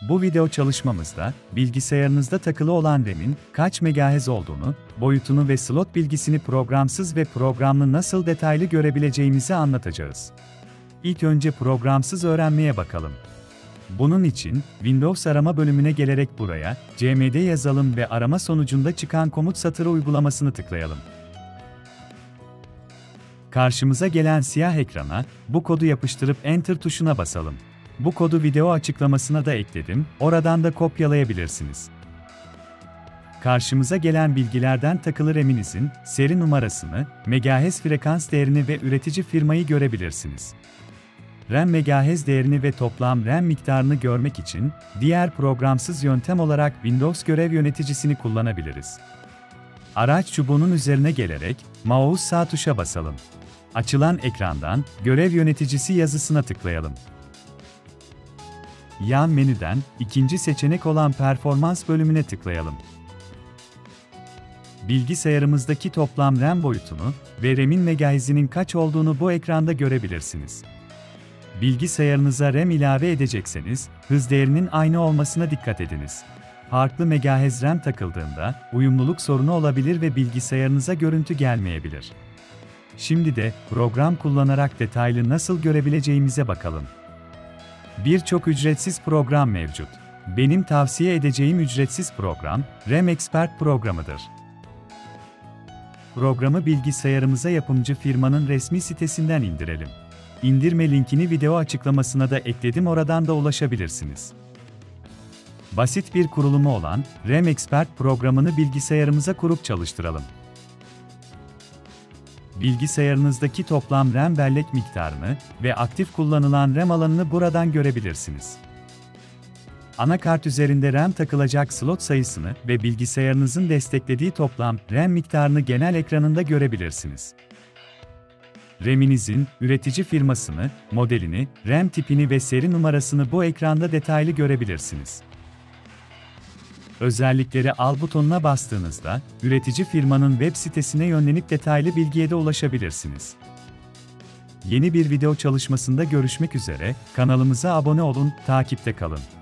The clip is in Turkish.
Bu video çalışmamızda, bilgisayarınızda takılı olan RAM'in kaç MHz olduğunu, boyutunu ve slot bilgisini programsız ve programlı nasıl detaylı görebileceğimizi anlatacağız. İlk önce programsız öğrenmeye bakalım. Bunun için, Windows arama bölümüne gelerek buraya, cmd yazalım ve arama sonucunda çıkan komut satırı uygulamasını tıklayalım. Karşımıza gelen siyah ekrana, bu kodu yapıştırıp Enter tuşuna basalım. Bu kodu video açıklamasına da ekledim, oradan da kopyalayabilirsiniz. Karşımıza gelen bilgilerden takılı RAM'inizin seri numarasını, MHz frekans değerini ve üretici firmayı görebilirsiniz. RAM MHz değerini ve toplam RAM miktarını görmek için, diğer programsız yöntem olarak Windows görev yöneticisini kullanabiliriz. Araç çubuğunun üzerine gelerek, mouse sağ tuşa basalım. Açılan ekrandan, görev yöneticisi yazısına tıklayalım. Yan menüden, ikinci seçenek olan Performans bölümüne tıklayalım. Bilgisayarımızdaki toplam RAM boyutunu ve RAM'in MHz'inin kaç olduğunu bu ekranda görebilirsiniz. Bilgisayarınıza RAM ilave edecekseniz, hız değerinin aynı olmasına dikkat ediniz. Farklı MHz RAM takıldığında, uyumluluk sorunu olabilir ve bilgisayarınıza görüntü gelmeyebilir. Şimdi de, program kullanarak detaylı nasıl görebileceğimize bakalım. Birçok ücretsiz program mevcut. Benim tavsiye edeceğim ücretsiz program, RAM Expert programıdır. Programı bilgisayarımıza yapımcı firmanın resmi sitesinden indirelim. İndirme linkini video açıklamasına da ekledim, oradan da ulaşabilirsiniz. Basit bir kurulumu olan RAM Expert programını bilgisayarımıza kurup çalıştıralım. Bilgisayarınızdaki toplam RAM bellek miktarını ve aktif kullanılan RAM alanını buradan görebilirsiniz. Anakart üzerinde RAM takılacak slot sayısını ve bilgisayarınızın desteklediği toplam RAM miktarını genel ekranında görebilirsiniz. RAM'inizin üretici firmasını, modelini, RAM tipini ve seri numarasını bu ekranda detaylı görebilirsiniz. Özellikleri al butonuna bastığınızda, üretici firmanın web sitesine yönlenip detaylı bilgiye de ulaşabilirsiniz. Yeni bir video çalışmasında görüşmek üzere, kanalımıza abone olun, takipte kalın.